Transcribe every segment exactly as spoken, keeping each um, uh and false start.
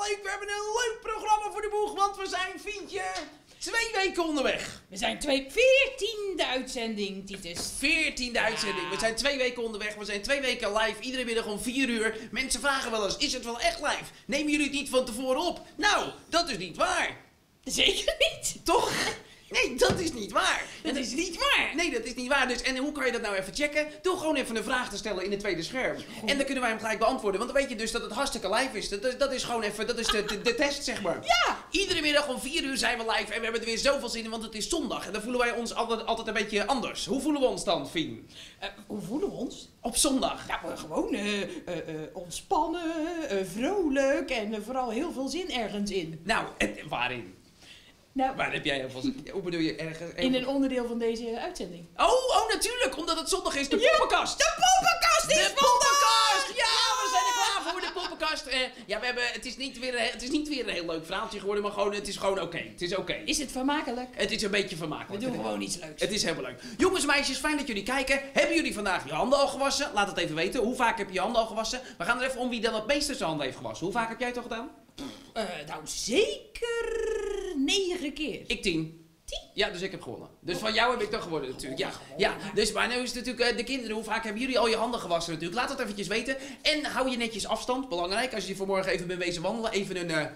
leuk. We hebben een leuk programma voor de boeg, want we zijn, Fientje, twee weken onderweg. We zijn twee, veertiende uitzending, Titus. Veertiende ja. uitzending. We zijn twee weken onderweg. We zijn twee weken live. Iedere middag om vier uur. Mensen vragen wel eens, is het wel echt live? Nemen jullie het niet van tevoren op? Nou, dat is niet waar. Zeker niet. Toch? Nee, dat is niet waar. Dat is niet waar. Nee, dat is niet waar. Dus, en hoe kan je dat nou even checken? Door gewoon even een vraag te stellen in het tweede scherm. En dan kunnen wij hem gelijk beantwoorden. Want dan weet je dus dat het hartstikke live is. Dat, dat is gewoon even, dat is de, de, de test, zeg maar. Ja. Iedere middag om vier uur zijn we live. En we hebben er weer zoveel zin in, want het is zondag. En dan voelen wij ons altijd, altijd een beetje anders. Hoe voelen we ons dan, Fien? Uh, hoe voelen we ons? Op zondag. Ja, maar gewoon uh, uh, uh, ontspannen, uh, vrolijk en uh, vooral heel veel zin ergens in. Nou, en waarin? Nou, Waar heb jij heel veel zin in? Hoe bedoel je ergens? In een onderdeel van deze uitzending. Oh, oh, natuurlijk, omdat het zondag is. De poppenkast. De poppenkast is De poppenkast! Ja, we zijn er klaar voor de poppenkast. Uh, ja, we hebben, het is niet weer, het is niet weer een heel leuk verhaaltje geworden, maar gewoon, het is gewoon oké. Okay. Het is oké. Okay. Is het vermakelijk? Het is een beetje vermakelijk. We doen gewoon iets leuks. Het is helemaal leuk. Jongens, meisjes, fijn dat jullie kijken. Hebben jullie vandaag je handen al gewassen? Laat het even weten. Hoe vaak heb je je handen al gewassen? We gaan er even om wie dan het meeste zijn handen heeft gewassen. Hoe vaak heb jij het al gedaan? Uh, nou, zeker negen keer. Ik tien. Tien? Ja, dus ik heb gewonnen. Dus van jou heb ik dan gewonnen natuurlijk. Ja, ja. Dus maar nu is het natuurlijk uh, de kinderen. Hoe vaak hebben jullie al je handen gewassen natuurlijk? Laat het eventjes weten. En hou je netjes afstand. Belangrijk. Als je vanmorgen even bent wezen wandelen. Even een... Uh,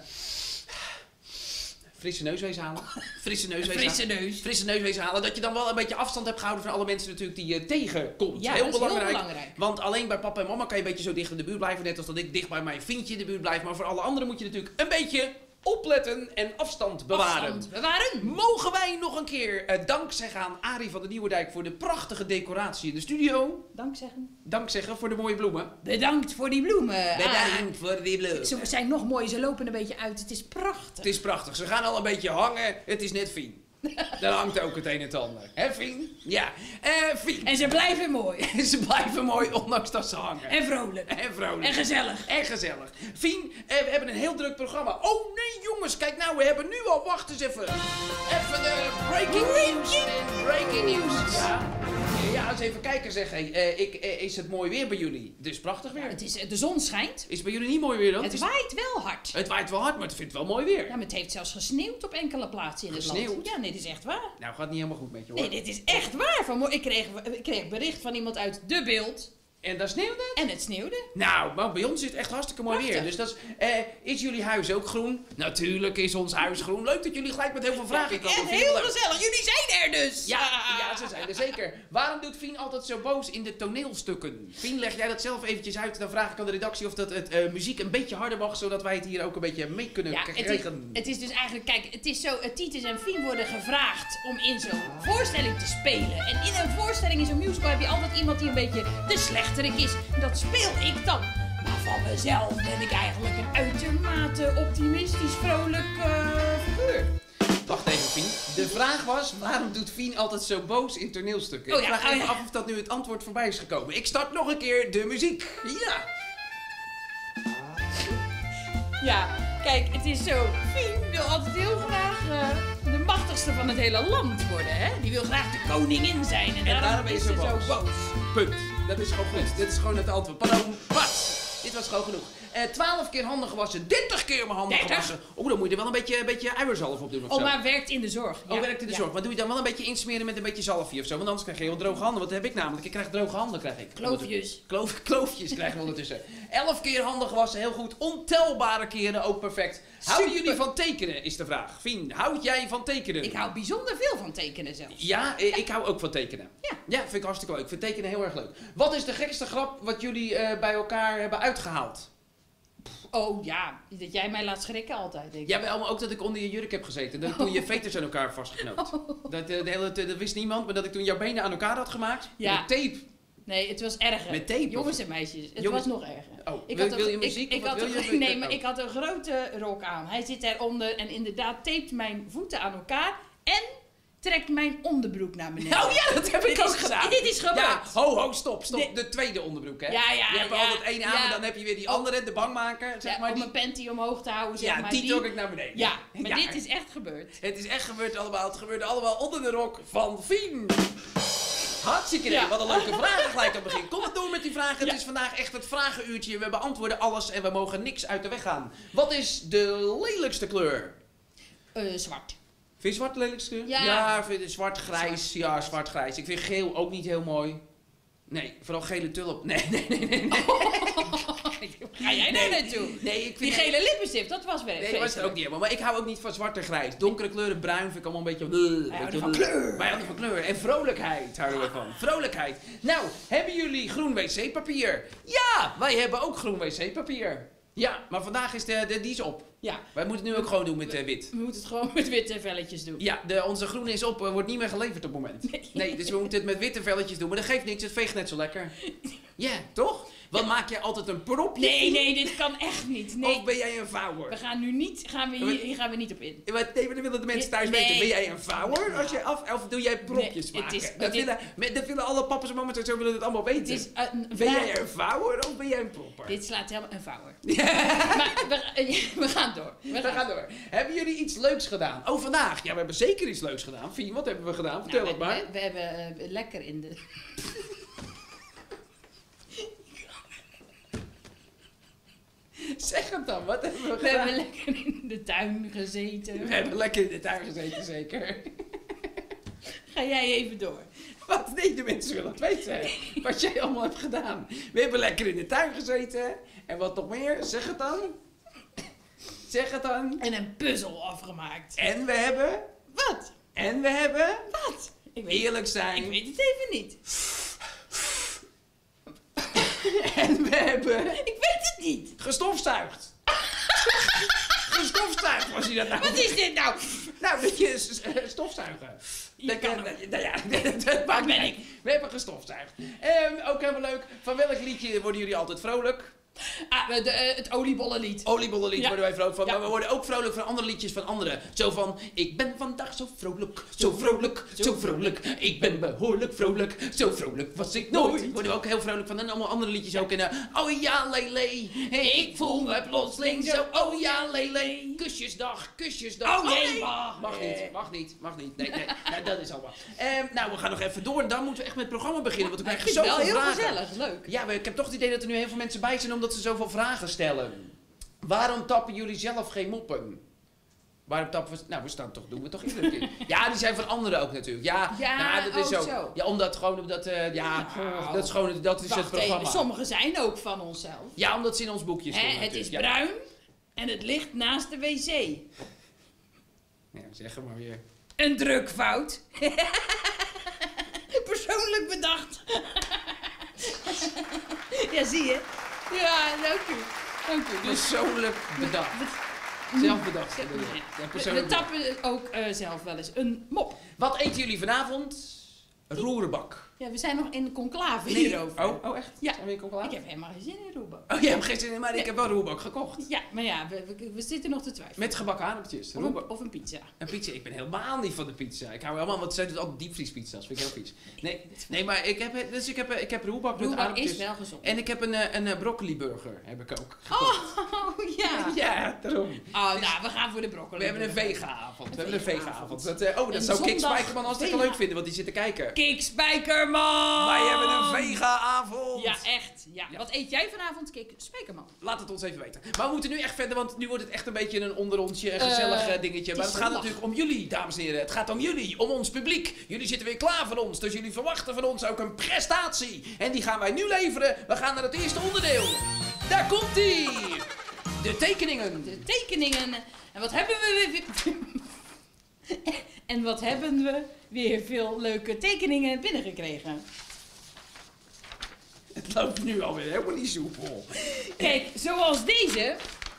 frisse neuswezen halen. Frisse neuswezen Frisse neus. Frisse neuswezen halen. Dat je dan wel een beetje afstand hebt gehouden van alle mensen natuurlijk die je tegenkomt. Ja, heel, dat is belangrijk, heel belangrijk. Want alleen bij papa en mama kan je een beetje zo dicht in de buurt blijven. Net als dat ik dicht bij mijn Fientje in de buurt blijf. Maar voor alle anderen moet je natuurlijk een beetje opletten en afstand bewaren. Afstand bewaren. Mogen wij nog een keer uh, dank zeggen aan Arie van de Nieuwendijk voor de prachtige decoratie in de studio. Dank zeggen. Dank zeggen voor de mooie bloemen. Bedankt voor die bloemen. Bedankt ah, voor die bloemen. Ze zijn nog mooi, ze lopen een beetje uit. Het is prachtig. Het is prachtig. Ze gaan al een beetje hangen. Het is net Fien. Daar hangt ook het een en het ander. Hè, Fien? Ja. Uh, Fien. En ze blijven mooi. Ze blijven mooi, ondanks dat ze hangen. En vrolijk. En vrolijk. En gezellig. En gezellig. Fien, uh, we hebben een heel druk programma. Oh nee, jongens. Kijk nou, we hebben nu al... Wacht eens even. Even de breaking news. Breaking news. Ja. Ja, eens even kijken zeg. Hey, uh, ik, uh, is het mooi weer bij jullie? Het is prachtig weer. Ja, het is, de zon schijnt. Is het bij jullie niet mooi weer dan? Het, het waait wel hard. Het waait wel hard, maar het vindt wel mooi weer. Ja, maar het heeft zelfs gesneeuwd op enkele plaatsen in gesneeuwd? het land. Ja, nee, dit is echt waar. Nou, gaat niet helemaal goed met je hoor. Nee, dit is echt waar. Van, ik, kreeg, ik kreeg bericht van iemand uit De Beeld. En daar sneeuwde het? En het sneeuwde. Nou, maar bij ons is het echt hartstikke mooi Prachtig. weer. Dus dat is, eh, is jullie huis ook groen? Natuurlijk is ons huis groen. Leuk dat jullie gelijk met heel veel vragen komen. En heel gezellig. Jullie zijn er dus. Ja, ja, ze zijn er zeker. Waarom doet Fien altijd zo boos in de toneelstukken? Fien, leg jij dat zelf eventjes uit. Dan vraag ik aan de redactie of dat het uh, muziek een beetje harder mag. Zodat wij het hier ook een beetje mee kunnen ja, krijgen. Het is, het is dus eigenlijk, kijk, het is zo. Titus en Fien worden gevraagd om in zo'n voorstelling te spelen. En in een voorstelling, in zo'n musical, heb je altijd iemand die een beetje de slechterik is. Dat speel ik dan. Maar van mezelf ben ik eigenlijk een uitermate optimistisch, vrolijk uh, figuur. Wacht even, Fien. De vraag was, waarom doet Fien altijd zo boos in toneelstukken? Oh, ik ja, vraag oh, even ja. af of dat nu het antwoord voorbij is gekomen. Ik start nog een keer de muziek. Ja. Ja, kijk, het is zo. Fien wil altijd heel graag uh, de machtigste van het hele land worden, hè? Die wil graag de koningin zijn. En, en daarom, daarom is ze zo boos. Punt. Dat is gewoon goed. Dit is gewoon het antwoord. Pardon. Wat? Dit was gewoon genoeg. Uh, twaalf keer handen gewassen. dertig keer mijn handen dertig? gewassen. Oeh, dan moet je er wel een beetje, een beetje uierzalf op doen of Oh, zo. maar werkt in de zorg. Oh, ja. werkt in de ja. zorg. Maar doe je dan wel een beetje insmeren met een beetje zalfje of zo. Want anders krijg je heel droge handen. Wat heb ik namelijk? Ik krijg droge handen, krijg ik. Kloofjes. Kloof, kloofjes krijgen we ondertussen. Elf keer handen gewassen. Heel goed. Ontelbare keren. Ook perfect. Houden jullie van tekenen, is de vraag. Fien, houd jij van tekenen? Ik hou bijzonder veel van tekenen zelfs. Ja, ja, ik hou ook van tekenen. Ja. Ja, vind ik hartstikke leuk. Ik vind tekenen heel erg leuk. Wat is de gekste grap wat jullie uh, bij elkaar hebben uitgehaald? Oh ja, dat jij mij laat schrikken altijd, denk ik. Ja, maar ook dat ik onder je jurk heb gezeten. Dat ik toen je veters aan elkaar vastgeknoopt. Oh. Dat, uh, de hele, dat wist niemand, maar dat ik toen jouw benen aan elkaar had gemaakt. Ja. Met tape. Nee, het was erger. Met tape? Jongens en meisjes, het Jongens... was nog erger. Oh, ik wil, had wil een, je muziek ik, of ik wat had wil je? een, Nee, maar oh. ik had een grote rok aan. Hij zit eronder en inderdaad tapet mijn voeten aan elkaar en trekt mijn onderbroek naar beneden. Oh ja, dat heb ik dit ook is, gedaan. Dit is gebeurd. Ja, ho, ho, stop, stop. Nee. De tweede onderbroek, hè? Ja, ja, Je hebt ja, altijd één aan, ja. en dan heb je weer die andere, de bangmaker, zeg Ja, maar. om Die... mijn panty omhoog te houden, zeg Ja, maar. die trok ik naar beneden. Ja, maar Ja. dit is echt gebeurd. Het is echt gebeurd allemaal. Het gebeurde allemaal onder de rok van Fien. Hartstikke idee. Ja. Wat een leuke vraag gelijk aan het begin. Kom het door met die vragen. Ja. Het is vandaag echt het vragenuurtje. We beantwoorden alles en we mogen niks uit de weg gaan. Wat is de lelijkste kleur? Uh, zwart. Vind je zwart de lelijkste kleur? Ja. Ja, vind je zwart-grijs. Ja, zwart-grijs. Ik vind geel ook niet heel mooi. Nee, vooral gele tulp. Nee, nee, nee, nee. nee. Ga jij daar naartoe? Nee, ik Die vind... gele lippenstift, dat was weer Nee, dat was het ook niet helemaal. Maar ik hou ook niet van zwart en grijs. Donkere kleuren, bruin vind ik allemaal een beetje... Wij houden van kleur. Wij houden van kleur. En vrolijkheid houden we van. Vrolijkheid. Nou, hebben jullie groen wc-papier? Ja, wij hebben ook groen wc-papier. Ja, maar vandaag is de, de, die is op. Ja, Wij moeten het nu ook gewoon doen met uh, wit. we moeten het gewoon met witte velletjes doen. Ja, de, onze groene is op. Uh, wordt niet meer geleverd op het moment. Nee. Nee, dus we moeten het met witte velletjes doen. Maar dat geeft niks. Het veegt net zo lekker. Ja, toch? Wat maak jij altijd een propje? Nee, nee, dit kan echt niet. Nee. Of ben jij een vouwer? We gaan nu niet, gaan we hier, hier gaan we niet op in. Maar nee, maar dan willen de mensen thuis Nee. weten. Ben jij een vouwer? Als je af, of doe jij propjes Nee, het maken? is- dat, dit- willen, met- dat willen alle papa's en mama's en zo willen het allemaal weten. Het is uh, een Ben vraag- jij een vouwer of ben jij een propper? Dit slaat helemaal een vouwer. Maar we, eh, we gaan door. We We gaan, gaan door. Hebben jullie iets leuks gedaan? Oh, vandaag. Ja, we hebben zeker iets leuks gedaan. Fien, wat hebben we gedaan? Vertel Nou, het maar. we, we, we hebben uh, lekker in de... Zeg het dan, wat hebben we We gedaan? hebben lekker in de tuin gezeten. We hebben lekker in de tuin gezeten, zeker. Ga jij even door. Wat? Nee, de mensen willen het weten. Wat jij allemaal hebt gedaan. We hebben lekker in de tuin gezeten. En wat nog meer? Zeg het dan. Zeg het dan. En een puzzel afgemaakt. En we hebben... Wat? En we hebben... Wat? Ik weet, Eerlijk zijn. ik weet het even niet. En we hebben... Ik weet het niet. Gestofzuigd. Gestofzuigd was je dat nou? Wat is dit nou? Nou, dat je s- s- stofzuigen. Je Dat kan kan, ook. nou ja, dat maakt ben niet ik? uit. We hebben gestofzuigd. Ehm, ook helemaal leuk. Van welk liedje worden jullie altijd vrolijk? Ah, de, eh, het oliebollenlied. Oliebollenlied Ja. worden wij vrolijk van. Ja. Maar we worden ook vrolijk van andere liedjes van anderen. Zo van, ik ben vandaag zo vrolijk, zo vrolijk, zo vrolijk. Ik ben behoorlijk vrolijk, zo vrolijk was ik nooit. Nooit. Worden we ook heel vrolijk van. En allemaal andere liedjes ook. En uh, oh ja, lele. Hey, ik voel me plotseling zo. Oh ja, lele. Kusjesdag, kusjesdag. Oh nee, mag. Mag Nee. niet, mag niet, mag niet. Nee, nee, ja, dat is allemaal. Ehm, nou, we gaan nog even door. En dan moeten we echt met het programma beginnen. Want we Ik krijgen vind het wel zoveel heel vragen. gezellig, leuk. Ja, maar ik heb toch het idee dat er nu heel veel mensen bij zijn omdat ze zoveel vragen stellen. Waarom tappen jullie zelf geen moppen? Waarom tappen we... Nou, we staan toch, doen we toch iedere keer. Ja, die zijn van anderen ook natuurlijk. Ja, Ja, nou, dat is oh, zo. zo. Ja, omdat gewoon, omdat, eh, ja, Nou, dat is gewoon, dat is het Wacht programma. even, sommige zijn ook van onszelf. Ja, omdat ze in ons boekje Hè, stonden het is natuurlijk. Ja. bruin en het ligt naast de wc. Ja, zeg het maar weer. Een drukfout. Persoonlijk bedacht. Ja, zie je? Ja, dank u. Dank u. Dus Persoonlijk bedacht. Zelf bedacht. bedoel je. Ja, we, we persoonlijk bedacht. tappen ook eh, zelf wel eens een mop. Wat eten jullie vanavond? Roerbak. Ja, we zijn nog in de conclave Nee. hierover. Oh, oh echt? Ja. Zijn we in conclave? Ik heb helemaal geen zin in roepen. Oh, jij hebt geen zin in, maar ik heb wel roerbak gekocht. Ja, maar ja, we, we, we zitten nog te twijfelen. Met gebakken aardappeltjes. Of Roerbak. een, of een pizza. Een pizza, ik ben helemaal niet van de pizza. Ik hou helemaal, want zij doet altijd diepvriespizza's, vind ik heel vies. Nee, nee maar ik heb, dus ik heb, ik heb roerbak met Roerbak aardappeltjes. is wel gezond. En ik heb een, eh, een, eh, broccoli burger, heb ik ook gekocht. Oh, ja. Ja, daarom. Oh, nou, we gaan voor de broccoli. We hebben een vega-avond. We hebben een vega-avond. vega-avond. Dat, eh, oh, dat Een zou Kik zondag Spijkerman hartstikke vega- leuk vinden, want die zit te kijken. Kik Spijkerman! Wij hebben een vega-avond. Ja, echt. Ja. Ja. Wat eet jij vanavond, Kik Spijkerman? Laat het ons even weten. Maar we moeten nu echt verder, want nu wordt het echt een beetje een onderrondje, een gezellig Eh, eh, dingetje. het Maar is het gaat zondag. natuurlijk om jullie, dames en heren. Het gaat om jullie, om ons publiek. Jullie zitten weer klaar voor ons, dus jullie verwachten van ons ook een prestatie. En die gaan wij nu leveren. We gaan naar het eerste onderdeel. Daar komt-ie! De tekeningen. De tekeningen. En wat hebben we weer... en wat hebben we weer veel leuke tekeningen binnengekregen. Het loopt nu alweer helemaal niet soepel. Kijk, zoals deze.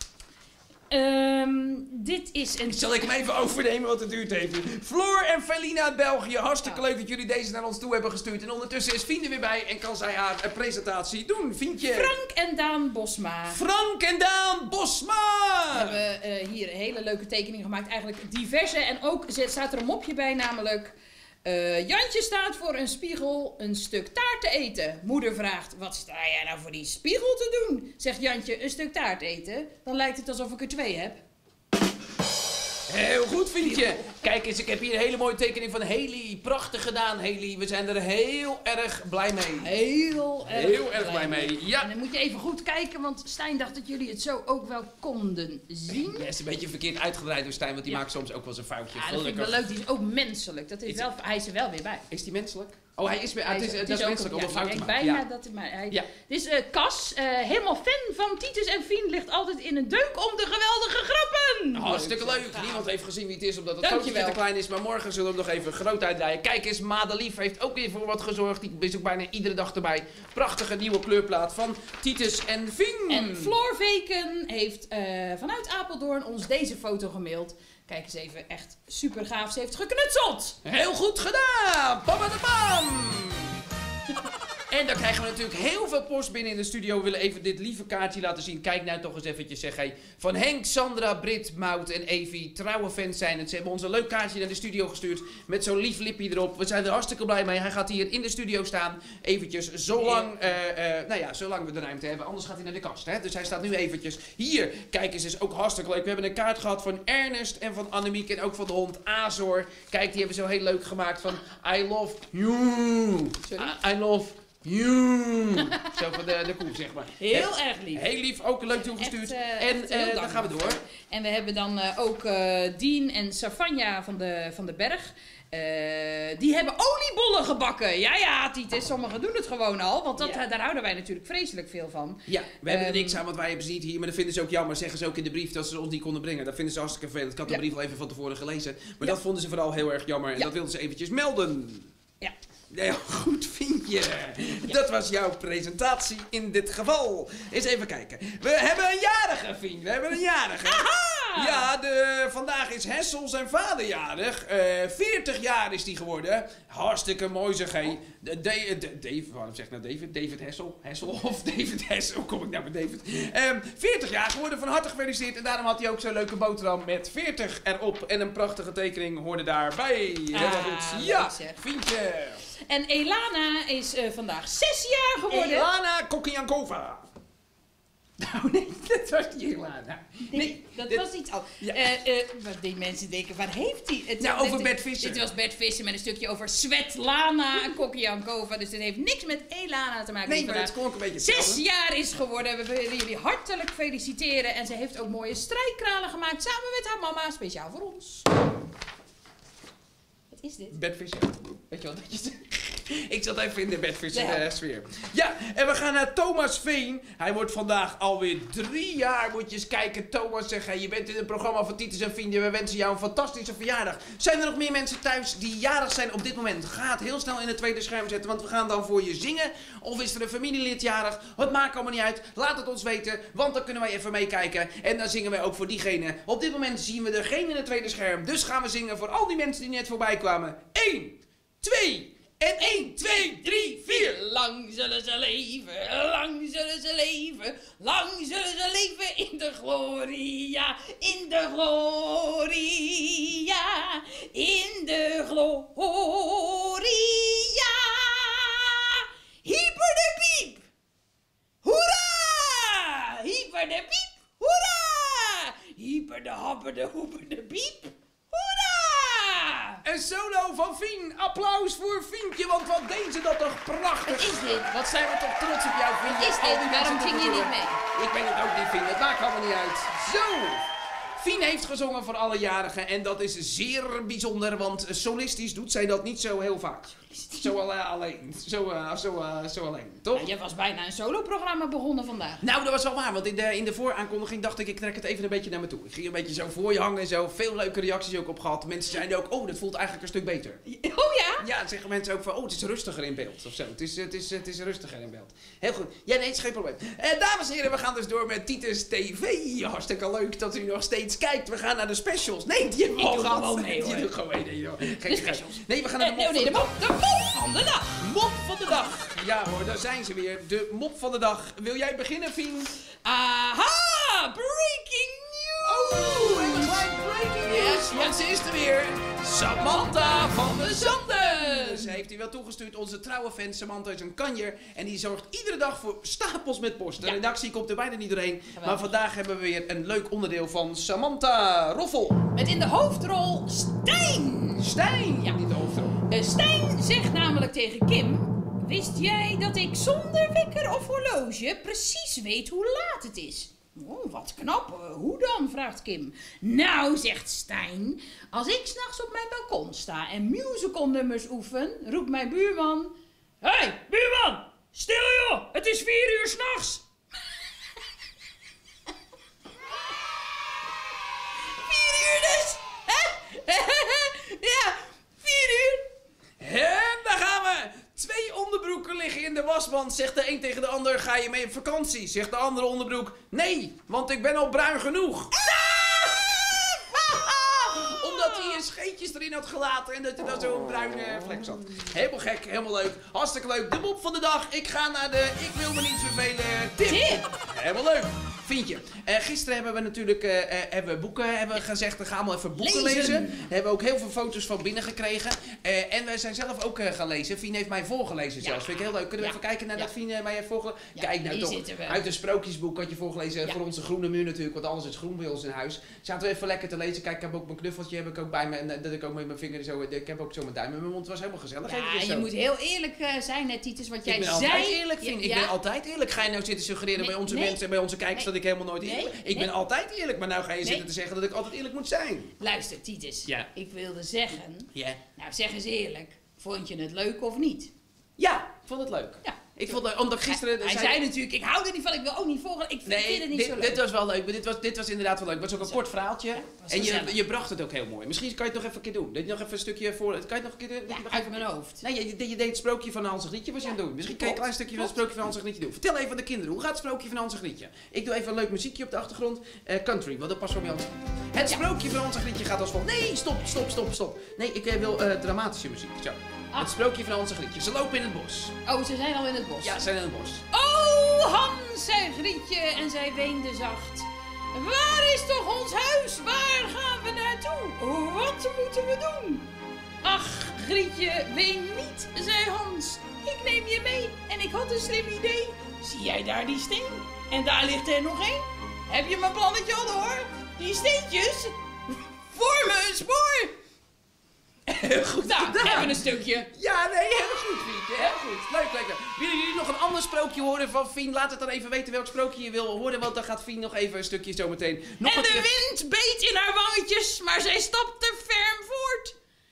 Ehm, dit is een... Zal ik hem even overnemen, want het duurt even. Floor en Felina uit België. Hartstikke Ja. leuk dat jullie deze naar ons toe hebben gestuurd. En ondertussen is Fien er weer bij en kan zij haar eh, presentatie doen. Fientje. Frank en Daan Bosma. Frank en Daan Bosma. We hebben eh, hier een hele leuke tekening gemaakt. Eigenlijk diverse. En ook zet- staat er een mopje bij, namelijk... eh, Jantje staat voor een spiegel een stuk taart te eten. Moeder vraagt, wat sta jij nou voor die spiegel te doen? Zegt Jantje, een stuk taart eten? Dan lijkt het alsof ik er twee heb. Heel goed, Fientje. Kijk eens, ik heb hier een hele mooie tekening van Haley. Prachtig gedaan, Haley. We zijn er heel erg blij mee. Heel erg, Heel erg blij mee, ja. En dan moet je even goed kijken, want Stijn dacht dat jullie het zo ook wel konden zien. Ja, is een beetje verkeerd uitgedraaid door Stijn, want die Ja. maakt soms ook wel eens een foutje. Ja, dat vind ik wel leuk. Die is ook menselijk. Dat is Is wel, hij is er wel weer bij. Is die menselijk? Oh, hij is weer. Ah, Hij het is, het dat is ook menselijk om ja, een fout te ik maken. bijna Ja. dat, maar hij, Ja. Dit is uh, Cas, uh, helemaal fan van Titus en Fien, ligt altijd in een deuk om de geweldige grappen. Hartstikke leuk. Niemand heeft gezien wie het is, omdat het Dankjewel. fotootje te klein is. Maar morgen zullen we hem nog even groot uitdraaien. Kijk eens, Madelief heeft ook weer voor wat gezorgd. Die is ook bijna iedere dag erbij. Prachtige nieuwe kleurplaat van Titus en Fien. En Floor Veken heeft uh, vanuit Apeldoorn ons deze foto gemaild. Kijk eens even, echt super gaaf. Ze heeft geknutseld. Heel goed gedaan! Bam! En dan krijgen we natuurlijk heel veel post binnen in de studio. We willen even dit lieve kaartje laten zien. Kijk nou toch eens eventjes, zeg hey. Van Henk, Sandra, Brit, Mout en Evie. Trouwe fans zijn het. Ze hebben ons een leuk kaartje naar de studio gestuurd. Met zo'n lief lippie erop. We zijn er hartstikke blij mee. Hij gaat hier in de studio staan. Eventjes, zolang, uh, uh, nou ja, zolang we de ruimte hebben. Anders gaat hij naar de kast, hè. Dus hij staat nu eventjes hier. Kijk eens, is ook hartstikke leuk. We hebben een kaart gehad van Ernest en van Annemiek. En ook van de hond Azor. Kijk, die hebben zo heel leuk gemaakt van I love you. Sorry? I, I love you. Zo van de, de koe, zeg maar. Heel He, erg lief. Heel lief, ook leuk toegestuurd. Echt, uh, en echt heel uh, dan dankbaar. gaan we door. En we hebben dan uh, ook uh, Dien en Savanja van de, van de Berg. Uh, die hebben oliebollen gebakken. Ja, ja, Titus, sommigen doen het gewoon al. Want dat, Ja. daar houden wij natuurlijk vreselijk veel van. Ja, we hebben er Um, niks aan, want wij hebben ze niet hier. Maar dat vinden ze ook jammer. Zeggen ze ook in de brief dat ze ons niet konden brengen. Dat vinden ze hartstikke vervelend. Ik had de Ja. brief al even van tevoren gelezen. Maar Ja. dat vonden ze vooral heel erg jammer. En Ja. dat wilden ze eventjes melden. Ja. Heel goed, Fientje. Dat was jouw presentatie in dit geval. Eens even kijken. We hebben een jarige, Fien. We hebben een jarige. Aha! Ja, de, vandaag is Hessel zijn vader jarig. Uh, veertig jaar is die geworden. Hartstikke mooi zeg, hé. De- de- de- Dave, waarom zeg ik nou David? David Hessel? Hessel of David Hessel? Hoe kom ik nou met David? Um, veertig jaar geworden, van harte gefeliciteerd. En daarom had hij ook zo'n leuke boterham met veertig erop. En een prachtige tekening hoorde daarbij. Helemaal Ah, goed. leuk Ja, zeg. Fientje. En Elana is uh, vandaag zes jaar geworden. Elana Kokiankova. Nou nee, dat was niet Elana. Nee, dat dit- was iets anders. Ja. Eh, eh, wat die mensen denken, waar heeft hij het? Nou, over dit- Bert Visser. Dit was Bert Visser met een stukje over Svetlana Kokiankova. Dus dit heeft niks met Elana te maken. Nee, die maar het vandaag klonk een beetje zes hetzelfde. jaar is geworden. We willen jullie hartelijk feliciteren. En ze heeft ook mooie strijkkralen gemaakt samen met haar mama, speciaal voor ons. Wat is dit? Bert Visser. Weet je wat dat je zegt? Ik zat even in de Bert Visser Ja. eh, sfeer. Ja, en we gaan naar Thomas Veen. Hij wordt vandaag alweer drie jaar. Moet je eens kijken, Thomas. Zeg, hey, je bent in het programma van Titus en Fien. We wensen jou een fantastische verjaardag. Zijn er nog meer mensen thuis die jarig zijn op dit moment? Ga het heel snel in het tweede scherm zetten, want we gaan dan voor je zingen. Of is er een familielid jarig? Het maakt allemaal niet uit. Laat het ons weten, want dan kunnen wij even meekijken. En dan zingen wij ook voor diegene. Op dit moment zien we er geen in het tweede scherm. Dus gaan we zingen voor al die mensen die net voorbij kwamen. één, twee... En één, twee, drie, vier. Lang zullen ze leven, lang zullen ze leven, lang zullen ze leven in de gloria, in de gloria, in de gloria. Hyper de piep! Hoera! Hyper de piep! Hoera! Hyper de hopper de hoeper de piep! Hoera! Een solo van Fien. Applaus voor Fientje, want wat deed ze dat toch prachtig. Wat is dit? Wat zijn we toch trots op jou, Fientje. Wat is Al dit? die Waarom mensen zing je die niet mee? Ik ben het ook niet, Fien. Het maakt allemaal niet uit. Zo. Fien heeft gezongen voor alle jarigen en dat is zeer bijzonder, want solistisch doet zij dat niet zo heel vaak. Zo uh, alleen. Zo, uh, zo, uh, zo alleen, toch? Ja, jij was bijna een soloprogramma begonnen vandaag. Nou, dat was wel waar, want in de, in de vooraankondiging dacht ik, ik trek het even een beetje naar me toe. Ik ging een beetje zo voor je hangen en zo. Veel leuke reacties ook op gehad. Mensen zeiden ook, oh, dat voelt eigenlijk een stuk beter. Oh ja? Ja, dan zeggen mensen ook van, oh, het is rustiger in beeld of zo. Het is, het is, het is rustiger in beeld. Heel goed. Ja, nee, het is geen probleem. En dames en heren, we gaan dus door met Titus T V. Hartstikke leuk dat u nog steeds kijkt. We gaan naar de specials. Nee, die hebben we Ik al doe gehad. gewoon mee, Die hoor. doe gewoon mee, nee, joh. Geen De schijn. specials. Nee, we gaan naar de Eh, mop oh nee, de van mop, de mop van de dag. Mop van de dag. Ja hoor, daar zijn ze weer. De mop van de dag. Wil jij beginnen, Fien? Aha! Breaking news! Oh, en gelijk breaking news. Ja. Want ze is er weer. Samantha van de Zanden. Ze heeft hij wel toegestuurd. Onze trouwe fan Samantha is een kanjer. En die zorgt iedere dag voor stapels met post. De Ja. redactie komt er bijna niet doorheen. Geweldig. Maar vandaag hebben we weer een leuk onderdeel van Samantha Roffel. Met in de hoofdrol Stijn. Stijn. Ja. Niet de hoofdrol. Eh, Stijn zegt namelijk tegen Kim... Wist jij dat ik zonder wekker of horloge precies weet hoe laat het is? Oh, wat knap. Eh, Hoe dan? Vraagt Kim. Nou, zegt Stijn, als ik s'nachts op mijn balkon sta en musical nummers oefen, roept mijn buurman... Hé, hey, buurman! Stil joh! Het is vier uur s'nachts! Vier uur dus! Hè? Ja, vier uur! En daar gaan we! Twee onderbroeken liggen in de wasmand. Zegt de een tegen de ander, ga je mee op vakantie? Zegt de andere onderbroek, nee, want ik ben al bruin genoeg. Omdat hij scheetjes erin had gelaten en dat er dan zo'n bruine vlek zat. Helemaal gek, helemaal leuk. Hartstikke leuk. De mop van de dag. Ik ga naar de ik wil me niet vervelen tip. Tip. Helemaal leuk. Vind je. Uh, gisteren hebben we natuurlijk uh, uh, hebben we boeken hebben we gezegd. We gaan allemaal even boeken lezen. Lezen. Daar hebben we ook heel veel foto's van binnen gekregen. Uh, en we zijn zelf ook uh, gaan lezen. Fien heeft mij voorgelezen Ja. zelfs. Vind ik heel leuk. Kunnen we Ja. even kijken naar Ja. dat Fien uh, mij heeft voorgelezen? Ja, Kijk nou hier toch. zitten we. Uit een sprookjesboek had je voorgelezen Ja. voor onze groene muur natuurlijk. Want alles is groen bij ons in huis. Zaten we even lekker te lezen. Kijk, ik heb ook mijn knuffeltje heb ik ook bij me. En uh, dat ik ook met mijn vinger zo. Ik heb ook zo mijn duim in mijn mond. Het was helemaal gezellig. Ja, eventjes je zo. moet heel eerlijk uh, zijn, hè, Titus, wat jij Ik ben zei. altijd eerlijk, Fien. Ik Ja, ben altijd eerlijk. Ga je nou zitten suggereren Nee, bij onze nee. mensen en bij onze kijkers Nee. dat ik helemaal nooit eerlijk Nee. ben? Ik Nee. ben altijd eerlijk, maar nou ga je Nee. zitten te zeggen dat ik altijd eerlijk moet zijn. Luister, Titus. Ja. Ik wilde zeggen, Ja. nou zeg eens eerlijk, vond je het leuk of niet? Ja, ik vond het leuk. Ja. Ik vond het leuk, omdat gisteren... Hij, hij zei- zei natuurlijk, ik hou er niet van, ik wil ook niet volgen, ik vind Nee, het niet dit, zo leuk. dit was wel leuk, maar dit was, dit was inderdaad wel leuk. Het was ook een Zo. kort verhaaltje. was En je, gezellig. je bracht het ook heel mooi. Misschien kan je het nog even een keer doen. Dat je nog even een stukje voor... Kan je het nog een keer doen? Dat Ja, je nog uit even- mijn hoofd. Nee, je, je, je deed het sprookje van Hans en Grietje was je aan het doen. Misschien kan je een klein stukje van het Klopt. sprookje van Hans en Grietje doen. Vertel even aan de kinderen, hoe gaat het sprookje van Hans en Grietje? Ik doe even een leuk muziekje op de achtergrond. Eh, country, want dat past wel bij Hans. Het Ja. sprookje van Hans en Grietje gaat als volgt. Nee, stop, stop, stop, stop. Nee, ik eh, wil eh, dramatische muziek. Zo. Ah. Het sprookje van Hans en Grietje. Ze lopen in het bos. Oh, ze zijn al in het bos. Ja, ze zijn in het bos. Oh, Hans, zei Grietje en zij weende zacht. Waar is toch ons huis? Waar gaan we naartoe? Wat moeten we doen? Ach, Grietje, ween niet, zei Hans. Ik neem je mee en ik had een slim idee. Zie jij daar die steen? En daar ligt er nog één. Heb je mijn plannetje al door? Die steentjes vormen een spoor. Heel goed Nou, gedaan. hebben we een stukje. Ja, nee, heel goed, Fientje. Heel goed. Leuk, leuk, leuk. Willen jullie nog een ander sprookje horen van Fien? Laat het dan even weten welk sprookje je wil horen, want dan gaat Fien nog even een stukje zometeen. Nog En een de keer- wind beet in haar wangetjes, maar zij stapte ferm voort.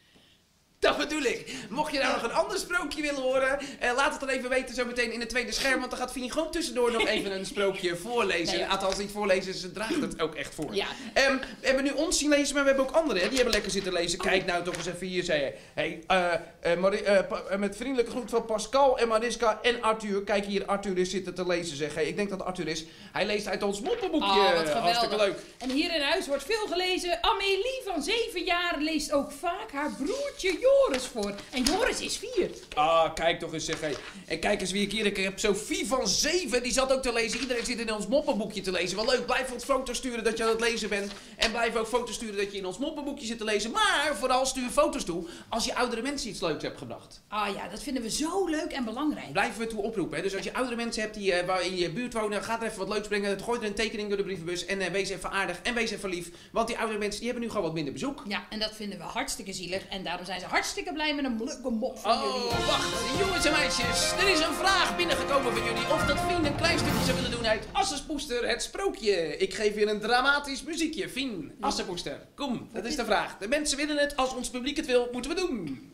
Dat bedoel ik. Mocht je nou nog een ander sprookje willen horen, eh, laat het dan even weten zometeen in het tweede scherm, want dan gaat Fien gewoon tussendoor nog even een sprookje voorlezen. Nee, ja. Althans, niet voorlezen, ze draagt het ook echt voor. Ja. Ehm, we hebben nu ons zien lezen, maar we hebben ook anderen, hè? Die hebben lekker zitten lezen. Kijk nou toch eens even hier, zei hij. Hey, eh, eh, Mari- eh, pa- eh, met vriendelijke groet van Pascal en Mariska en Arthur. Kijk hier, Arthur is zitten te lezen, zeg. Hey, ik denk dat Arthur is. Hij leest uit ons moppenboekje. Oh, wat geweldig. Hartstikke leuk. En hier in huis wordt veel gelezen. Amélie van zeven jaar leest ook vaak haar broertje Joris voor. En Joris is vier. Ah, kijk toch eens, zeg. Hey. En kijk eens wie ik hier ik heb. Sophie van zeven, die zat ook te lezen. Iedereen zit in ons moppenboekje te lezen. Wel leuk, blijf ons foto's sturen dat je aan het lezen bent. En blijf ook foto's sturen dat je in ons moppenboekje zit te lezen. Maar vooral stuur foto's toe als je oudere mensen iets leuks hebt gebracht. Ah ja, dat vinden we zo leuk en belangrijk. Blijven we toe oproepen. Hè? Dus als je oudere mensen hebt die uh, waar in je buurt wonen, ga er even wat leuks brengen. Gooi er een tekening door de brievenbus. En uh, wees even aardig en wees even lief. Want die oudere mensen die hebben nu gewoon wat minder bezoek. Ja, en dat vinden we hartstikke zielig. En daarom zijn ze hartstikke blij met een leuke mop van jullie. Oh, wacht. Jongens en meisjes. Er is een vraag binnengekomen van jullie. Of dat Fien een klein stukje zou willen doen uit Assepoester, het sprookje. Ik geef je een dramatisch muziekje. Fien, Assepoester. Kom, dat is de vraag. De mensen willen het. Als ons publiek het wil, moeten we doen.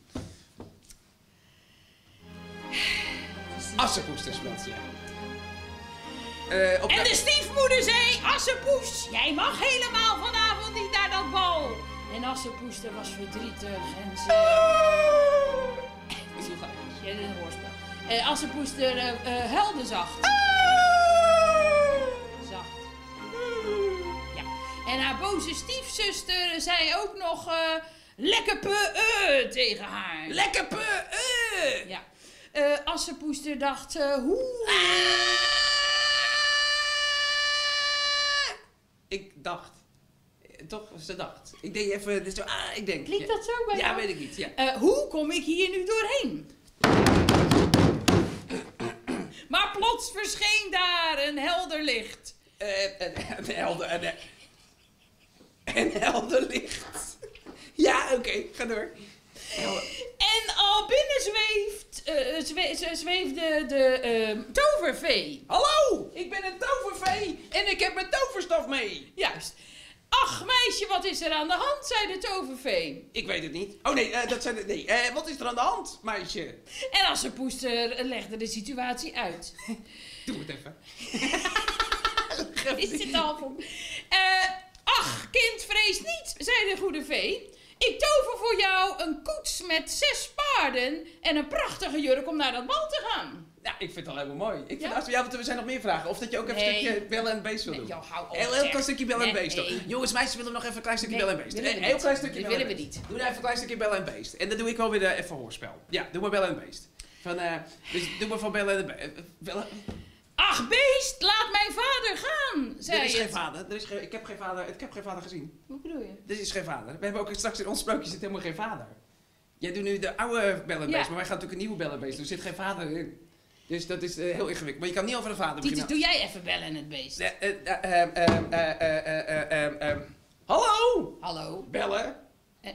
Assepoester sprookje. Eh, op En de stiefmoeder zei, Assepoes, jij mag helemaal vanavond niet naar dat bal. En Assepoester was verdrietig en ze... Ja, dit is een hoorspel. En Assepoester uh, uh, huilde zacht. Zacht. Ja. En haar boze stiefzuster zei ook nog uh, lekker pe uh, tegen haar. Lekker pe, eh. Ja. Uh, Assepoester dacht, uh, hoe... Ik dacht. toch, ze dacht. Ik denk even, dus zo, ah, ik denk. Klinkt ja. dat zo bij Ja, jou? weet ik niet, ja. Uh, hoe kom ik hier nu doorheen? Maar plots verscheen daar een helder licht. Uh, een, een helder, een, een helder licht. Ja, oké, okay, ga door. Helder. En al binnen zweeft, uh, zwe zweefde de uh, tovervee. Hallo, ik ben een tovervee en ik heb mijn toverstaf mee. Juist. Ach, meisje, wat is er aan de hand, zei de tovervee. Ik weet het niet. Oh nee, uh, dat zijn de, nee. Uh, wat is er aan de hand, meisje? En Assepoester legde de situatie uit. Doe het even. Is het al voor... Uh, ach, kind, vrees niet, zei de goede vee. Ik tover voor jou een koets met zes paarden en een prachtige jurk om naar dat bal te gaan. Ja, ik vind het al helemaal mooi. Ik vind Ja? als we, ja, want er zijn nog meer vragen. Of dat je ook even Nee. een stukje bellen en beest wil doen. Nee, joh, hou op, heel heel zeg. klein stukje bellen en Nee, beest. nee. Jongens, meisjes willen nog even een klein stukje Nee, bellen en beest. willen we Een heel niet. klein stukje Dat bellen en willen we beest. niet. Doe nou even een klein stukje bellen en beest. En dan doe ik wel weer uh, even hoorspel. Ja, doe maar bellen en beest. Van, uh, dus doe maar van bellen en beest. Uh, bellen. Ach, beest, laat mijn vader gaan, zei Er is geen het. vader. Er is geen, ik, heb geen vader ik heb geen vader gezien. Hoe bedoel je? Er is geen vader. We hebben ook straks in ons sprookje zit helemaal geen vader. Jij doet nu de oude bellen en Ja. beest, maar wij gaan natuurlijk een nieuwe bellen en beest. Er zit geen vader in. Dus dat is uh, heel ingewikkeld. Maar je kan niet over de vader Titus, beginnen. doe jij even bellen en het beest. Uh, uh, uh, uh, uh, uh, uh, uh, uh, uh, Hallo? Hallo? Bellen? Eh.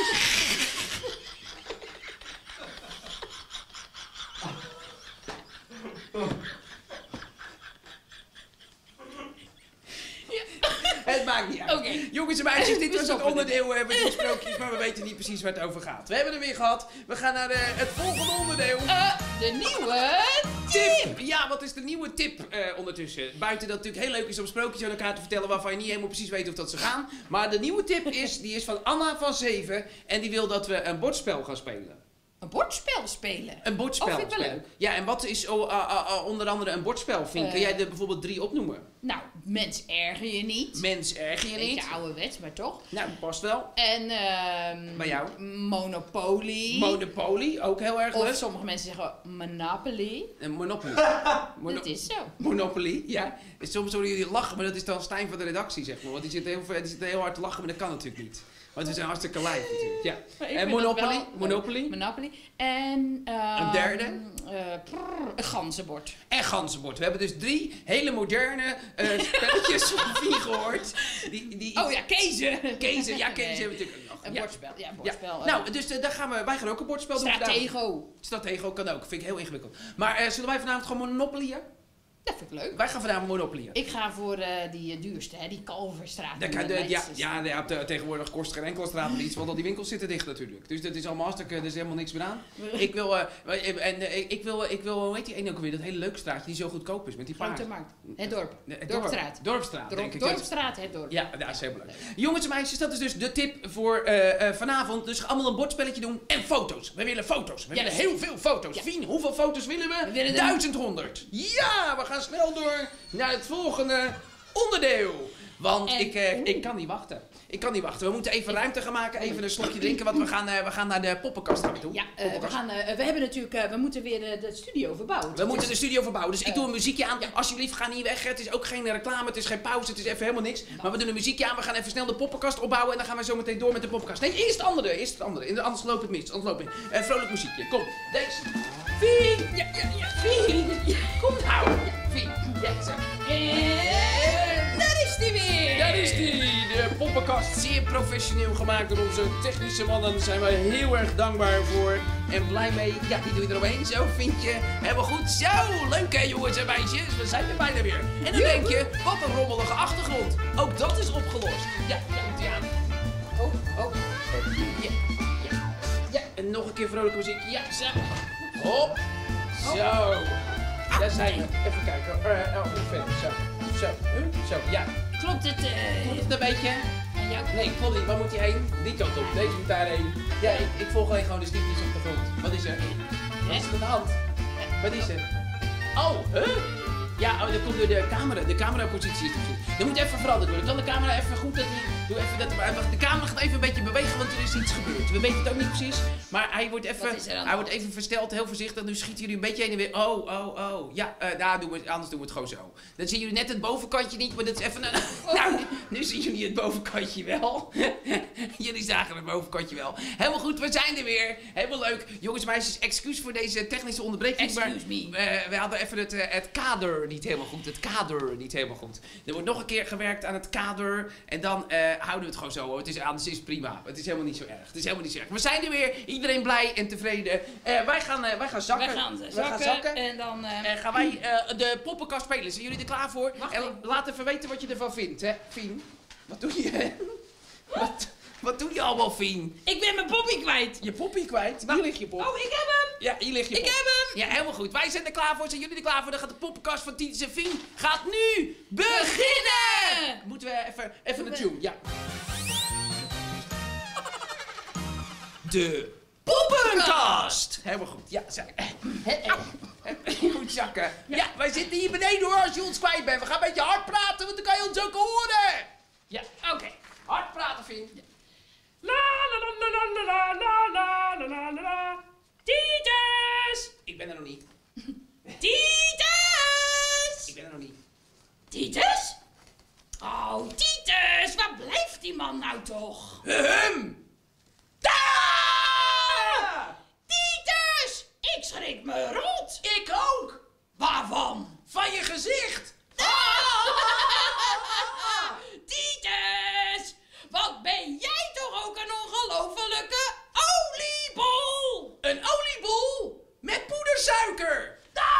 Het maakt niet uit. Oké. Jongens en meisjes, dit We was het stoppen onderdeel uh, van die sprookjes, maar we weten niet precies waar het over gaat. We hebben er weer gehad. We gaan naar uh, het volgende onderdeel. Uh, de nieuwe Tip! Ja, wat is de nieuwe tip uh, ondertussen? Buiten dat het natuurlijk heel leuk is om sprookjes aan elkaar te vertellen waarvan je niet helemaal precies weet of dat ze gaan. Maar de nieuwe tip is, die is van Anna van zeven en die wil dat we een bordspel gaan spelen. Een bordspel spelen. Een bordspel Oh, vind ik wel spelen. leuk. Ja, en wat is oh, uh, uh, uh, onder andere een bordspel, Fien? Kun Uh, jij er bijvoorbeeld drie opnoemen? Nou, mens erger je niet. Mens erger je niet. Beetje ouderwets, maar toch. Nou, past wel. En ehm Bij jou? Monopoly. Monopoly, ook heel erg Of leuk. sommige mensen zeggen Monopoly. Een Monopoly. Mono- Dat is zo. Monopoly, ja. Soms horen jullie lachen, maar dat is dan Stijn van de redactie, zeg maar. Want die zit heel, ver- die zit heel hard te lachen, maar dat kan natuurlijk niet. Want we zijn hartstikke live natuurlijk, ja. Maar ik En vind dat Monopoly, wel- Monopoly. Monopoly. En ehm, Een derde? eh, prrr, een ganzenbord. En ganzenbord. We hebben dus drie hele moderne uh, spelletjes van Fien gehoord. Die, die, Oh ja, Kezen. Kezen, ja, Kezen Nee. hebben we natuurlijk ook nog. Een Ja. bordspel. Ja, een Ja. bordspel. eh, Nou, dus uh, daar gaan we, wij gaan ook een bordspel doen vandaag. Stratego. Stratego kan ook, vind ik heel ingewikkeld. Maar uh, zullen wij vanavond gewoon Monopolieën? Dat vind ik leuk. Wij gaan vanavond Monopolieën. Ik ga voor uh, die uh, duurste, hè, die Kalverstraat. Dan in kan de de, ja, Leidse ja, ja, te- tegenwoordig kost geen enkele straat meer iets, want al die winkels zitten dicht natuurlijk. Dus dat is allemaal hartstikke, er is helemaal niks meer aan. Ik wil, uh, en, uh, ik wil, ik wil, hoe heet die ene ook weer, dat hele leuke straatje die zo goedkoop is met die paard. Grote Markt. Het dorp. Nee, het Dorpstraat. Dorp, Dorpstraat, Dorp, denk ik. Dorpstraat, het dorp. Ja, dat is helemaal leuk. Jongens en meisjes, dat is dus de tip voor uh, uh, vanavond. Dus allemaal een bordspelletje doen en foto's. We willen foto's. We Ja, willen dus- heel veel foto's. Ja. Fien, hoeveel foto's willen we? We willen er- duizend honderd. Ja, we gaan snel door naar het volgende onderdeel. Want En- ik, uh, Oeh. ik kan niet wachten. Ik kan niet wachten. We moeten even ruimte gaan maken, even een slokje drinken, want we gaan, uh, we gaan naar de poppenkast toe. Ja, eh, we, Poppenkast. gaan, eh, we hebben natuurlijk, eh, we moeten weer de, de studio verbouwen. We moeten de studio verbouwen, dus ik Eh, doe een muziekje aan. ja. Alsjeblieft, ga niet weg. Het is ook geen reclame, het is geen pauze, het is even helemaal niks. Maar we doen een muziekje aan, we gaan even snel de poppenkast opbouwen en dan gaan we zo meteen door met de poppenkast. Nee, eerst het andere, eerst het andere. In de- Anders loopt het mis, anders loopt het mis. Uh, vrolijk muziekje, kom. Deze. Fien! Ja, ja, ja, Fien! Ja, kom nou. Ja, Fien. Ja, zo. En daar is die weer! Daar is die, de poppenkast. Zeer professioneel gemaakt door onze technische mannen. Daar zijn wij heel erg dankbaar voor en blij mee. Ja, die doe je eromheen. Zo, vind je. Helemaal goed. Zo, leuk hè jongens en meisjes. We zijn er bijna weer. En dan denk je, wat een rommelige achtergrond. Ook dat is opgelost. Ja, ja, moet je aan. Oh, oh. Ja, ja, ja. En nog een keer vrolijke muziek. Ja, zo. Hop. Zo. Daar zijn we. Even kijken. Uh, oh, even verder. Zo. Zo. Huh? Zo, ja. Klopt het? eh, Klopt het een beetje? aan jou? Nee, klopt niet. Waar moet hij heen? Die kant op. Deze moet daarheen. Ja, ik, ik volg alleen gewoon de stiepjes op de grond. Wat is er? Wat is er aan de hand? Wat is er? Oh, huh? Ja, oh, dat komt door de camera. De camerapositie is niet goed. Dat moet even veranderd worden. Kan de camera even goed... Dat, doe even dat, de camera gaat even een beetje bewegen, want er is iets gebeurd. We weten het ook niet precies, maar hij wordt even, hij wordt even versteld, heel voorzichtig. Nu schieten jullie een beetje heen en weer. Oh, oh, oh. Ja, uh, nou, doen we, anders doen we het gewoon zo. Dan zien jullie net het bovenkantje niet, maar dat is even... Een, nou, nu, nu zien jullie het bovenkantje wel. Jullie zagen het bovenkantje wel. Helemaal goed, we zijn er weer. Helemaal leuk. Jongens en meisjes, excuus voor deze technische onderbreking. Excuse me. Maar, uh, we hadden even het, uh, het kader niet helemaal goed. Het kader niet helemaal goed. Er wordt nog een keer gewerkt aan het kader. En dan uh, houden we het gewoon zo hoor. Het is, anders is het prima. Het is helemaal niet zo erg. Het is helemaal niet zo erg. We zijn er weer. Iedereen blij en tevreden. Uh, wij, gaan, uh, wij gaan zakken. Wij gaan zakken. We gaan zakken. En dan uh, uh, gaan wij uh, de poppenkast spelen. Zijn jullie er klaar voor? Wacht en even. laat even weten wat je ervan vindt, hè? Fien, wat doe je? wat, wat doe je allemaal, Fien? ik ben mijn poppy kwijt. Je poppie kwijt? Hier ligt je pop. Oh, ik heb hem. Ja, hier ligt je Ik pop. heb hem. Ja, helemaal goed. Wij zijn er klaar voor. Zijn jullie er klaar voor? Dan gaat de poppenkast van Titus en Fien gaat nu beginnen! Moeten we even, even een tune, ja. De poppenkast! Helemaal goed. Ja, zo. Goed zakken. Ja, wij zitten hier beneden hoor als je ons kwijt bent. We gaan een beetje hard praten, want dan kan je ons ook horen. Ja, oké. Okay. Hard praten, Fien. La la la la la la la la la la la. Titus! Ik ben er nog niet. Titus! Ik ben er nog niet. Titus? Oh, Titus, waar blijft die man nou toch? Hem! Daar! Titus! Ik schrik me rot. Ik ook! Waarvan? Van je gezicht! Titus! Wat ben jij toch ook een ongelofelijke oliebol! Een oliebol met poedersuiker!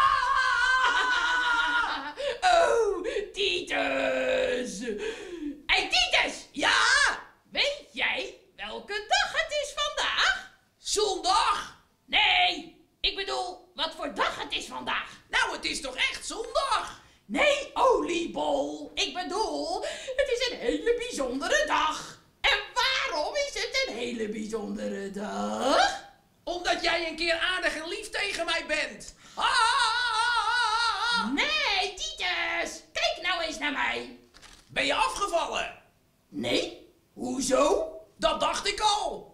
Oh, Titus! Hey, Titus! Ja! Weet jij welke dag het is vandaag? Zondag! Nee, ik bedoel, wat voor dag het is vandaag? Nou, het is toch echt zondag? Nee, oliebol. Ik bedoel, het is een hele bijzondere dag. En waarom is het een hele bijzondere dag? Omdat jij een keer aardig en lief tegen mij bent. Nee, Titus. Kijk nou eens naar mij. Ben je afgevallen? Nee? Hoezo? Dat dacht ik al.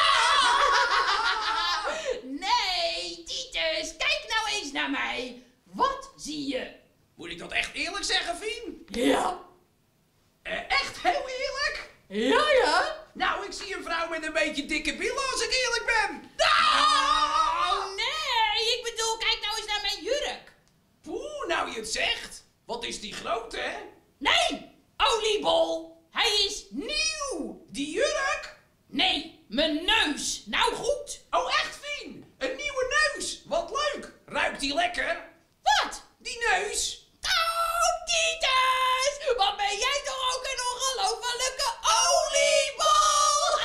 Nee, Titus. Kijk nou eens naar mij. Wat zie je? Moet ik dat echt eerlijk zeggen, Fien? Ja. Eh, echt heel eerlijk? Ja, ja. Nou, ik zie een vrouw met een beetje dikke billen als ik eerlijk ben. Oh, nee. Ik bedoel, kijk nou eens naar mijn jurk. Poeh, nou je het zegt. Wat is die groot, hè? Nee, oliebol. Hij is nieuw. Die jurk? Nee, mijn neus. Nou goed. Oh, echt, Fien? Een nieuwe neus. Wat leuk. Ruikt die lekker? Wat? Die neus? Oh, Titus! Wat ben jij toch ook een ongelofelijke oliebol!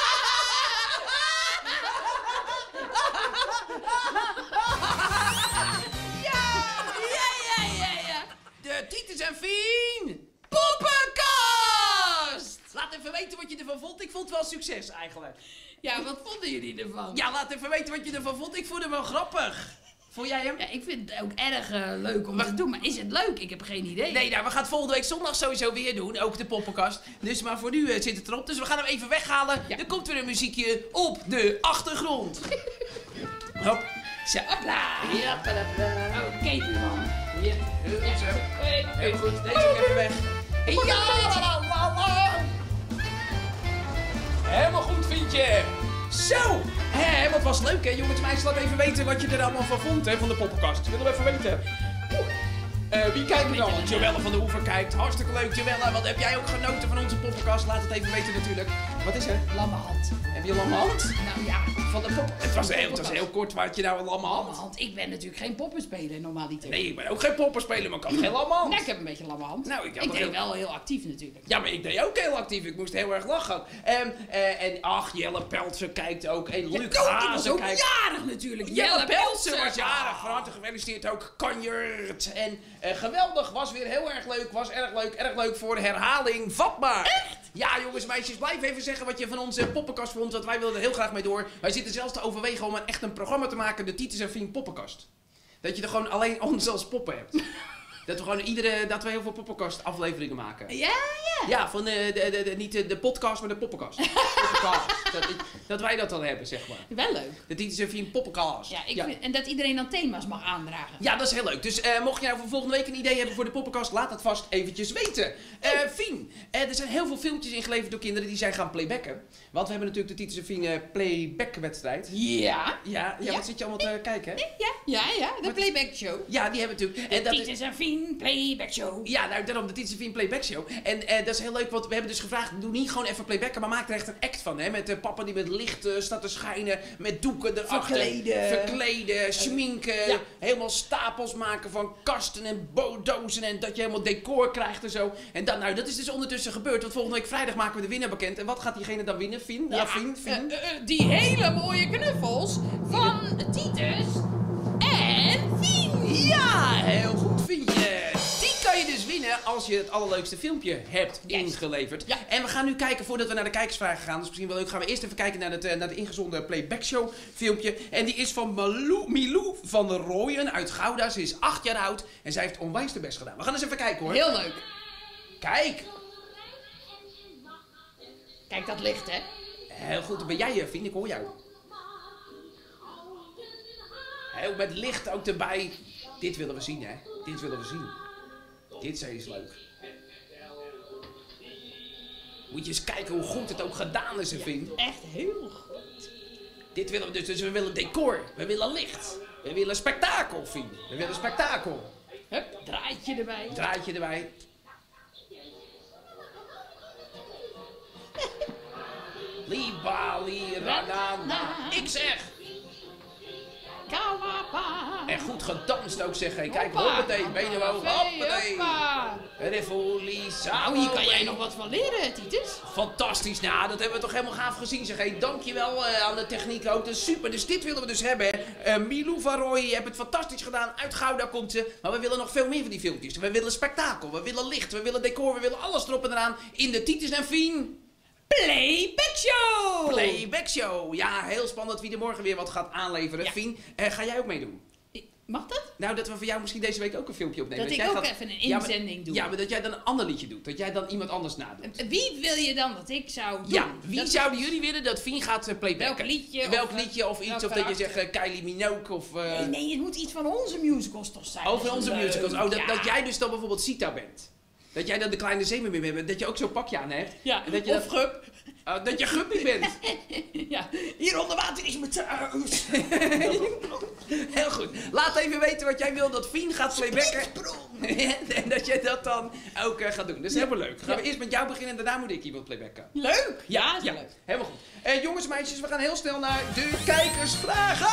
Ja! Ja, ja, ja, ja. De Titus en Fien poppenkast! Laat even weten wat je ervan vond. Ik vond het wel een succes eigenlijk. Ja, wat vonden jullie ervan? Ja, laat even weten wat je ervan vond. Ik vond hem wel grappig. Vond jij hem? Ja, ik vind het ook erg uh, leuk om te doen, maar is het leuk? Ik heb geen idee. Nee, nou, we gaan het volgende week zondag sowieso weer doen. Ook de poppenkast. Dus, maar voor nu uh, zit het erop. Dus we gaan hem even weghalen. Ja. Er komt weer een muziekje op de achtergrond. Hop. Zo. Hopla. Ja, padapla. Oké, man. Ja, heel Ja. zo. Hoi. Heel goed. Deze ook even weg. Ja, la, la, la, la. Helemaal goed, vriendje. Zo. Hé, wat was leuk, hè, jongens. Meisjes, laat even weten wat je er allemaal van vond, hè, van de poppenkast. Ik wil hem even weten. Uh, wie kijkt er dan? Joelle van de Oever kijkt. Hartstikke leuk, Joelle. Wat heb jij ook genoten van onze poppenkast? Laat het even weten natuurlijk. Wat is er? Lamme hand. Heb je een lamme hand? Nou ja, Van de pop... Het was heel, het was heel kort, maar had je nou een lamme lamme hand? hand. Ik ben natuurlijk geen poppenspeler normaliter. Nee, ik ben ook geen poppenspeler, maar ik had geen lamme hand. Nee, ik heb een beetje lamme hand. Nou, ik heb ik nog deed heel- wel heel actief natuurlijk. Ja, maar ik deed ook heel actief. Ik moest heel erg lachen. En, eh, en ach, Jelle Peltzer kijkt ook. En Luc Ja, die was Hazen ook kijkt. jarig natuurlijk. Jelle Peltzer was jarig. Ah. Van harte gefeliciteerd ook. Kanjert. En eh, geweldig. Was weer heel erg leuk. Was erg leuk. Erg leuk voor de herhaling. Vatbaar. Echt? Ja, jongens en meisjes. Blijf even zeggen wat je van onze poppenkast vond. Want wij willen er heel graag mee door. Wij zitten zelfs te overwegen om een, echt een programma te maken. De Titus en Fien poppenkast. Dat je er gewoon alleen ons als poppen hebt. Dat we gewoon iedere, dat we heel veel poppenkast afleveringen maken. Ja, ja. Ja, van de, de, de, de- niet de, de podcast, maar de poppenkast. Poppenkast. Dat, dat wij dat dan hebben, zeg maar. Wel leuk. Dat is even een poppenkast. Ja, ik ja. Vind, en dat iedereen dan thema's mag aandragen. Ja, dat is heel leuk. Dus uh, mocht je nou voor volgende week een idee hebben voor de poppenkast, laat het vast eventjes weten. Uh, Fien, uh, er zijn heel veel filmpjes ingeleverd door kinderen die zijn gaan playbacken. Want we hebben natuurlijk de Titus en Fien uh, playback-wedstrijd. Ja. Ja, ja, Ja. wat zit je allemaal te kijken? Hè? Ja, ja, ja. De Wat- playback show. Ja, die hebben we natuurlijk. De En dat is- Titus en Fien playback show. Ja, nou, daarom de Titus en Fien Playback Show. En eh, dat is heel leuk, want we hebben dus gevraagd, doe niet gewoon even playbacken, maar maak er echt een act van. Hè? Met uh, papa die met licht uh, staat te schijnen, met doeken erachter. Verkleden. Verkleden, schminken, ja. helemaal stapels maken van kasten en bo- dozen en dat je helemaal decor krijgt en zo. En dan, nou, dat is dus ondertussen gebeurd, want volgende week vrijdag maken we de winnaar bekend. En wat gaat diegene dan winnen, Fien? Ja, Fien, Fien. eh, eh, die hele mooie knuffels van Titus en Fien. Ja, heel goed, Fientje. Die kan je dus winnen als je het allerleukste filmpje hebt Yes. ingeleverd. Ja. En we gaan nu kijken, voordat we naar de kijkersvragen gaan, dat is misschien wel leuk, gaan we eerst even kijken naar het, eh, naar het ingezonden Playback Show filmpje. En die is van Malou, Milou van der Rooyen uit Gouda. Ze is acht jaar oud en zij heeft onwijs de best gedaan. We gaan eens even kijken hoor. Heel leuk. Kijk. Kijk, dat licht, hè? Heel goed, dan ben jij je vriend, ik hoor jou. Heel met licht ook erbij. Dit willen we zien, hè. Dit willen we zien. Dit is leuk. Moet je eens kijken hoe goed het ook gedaan is, vind. Echt heel goed. Dit willen we dus. Dus we willen decor. We willen licht. We willen spektakel, vind. We willen spektakel. Hup, draaitje erbij. Draadje erbij. Libali, ranana. Ik zeg. Kawapa. En goed gedanst ook, zeg. Hey, kijk, Hoppa. hoppatee. Benen omhoog. Hoppatee. Hoppa. Rivoli, Nou, hier kan jij nog wat van leren, Titus. Fantastisch, nou dat hebben we toch helemaal gaaf gezien zeg. Hey, dankjewel uh, aan de techniek ook, dat is super. Dus dit willen we dus hebben. Uh, Milou van Rooij, je hebt het fantastisch gedaan. Uit Gouda komt ze. Maar we willen nog veel meer van die filmpjes. We willen spektakel, we willen licht, we willen decor, we willen alles erop en eraan. In de Titus en Fien Playback show. Playback Show. Ja, heel spannend wie er morgen weer wat gaat aanleveren. Ja. Fien, uh, ga jij ook meedoen? Mag dat? Nou, dat we voor jou misschien deze week ook een filmpje opnemen. Dat ik jij ook gaat- even een Ja, maar- inzending doe. Ja, maar dat jij dan een ander liedje doet. Dat jij dan iemand anders nadoet. Wie wil je dan dat ik zou doen? Ja, wie Dat- zouden jullie willen dat Fien gaat uh, playbacken? Welk liedje? Welk of, liedje of iets, welk of dat je karakter? zegt uh, Kylie Minogue of... uh, Nee, nee, het moet iets van onze musicals toch zijn. over Dat is onze leuk. musicals. Oh, dat, Ja. dat jij dus dan bijvoorbeeld Sita bent. Dat jij dan de kleine zeemermin bent. Dat je ook zo'n pakje aan hebt. Ja, En dat je of dat, Gup. uh, dat je Guppy bent. Ja, hier onder water is mijn thuis. Heel goed. Laat even weten wat jij wil dat Fien gaat playbacken. En dat jij dat dan ook uh, gaat doen. Dat is helemaal leuk. Gaan we Ja. eerst met jou beginnen en daarna moet ik iemand playbacken. Leuk. Ja, is Ja, leuk. helemaal goed. Uh, jongens en meisjes, we gaan heel snel naar de kijkersvragen.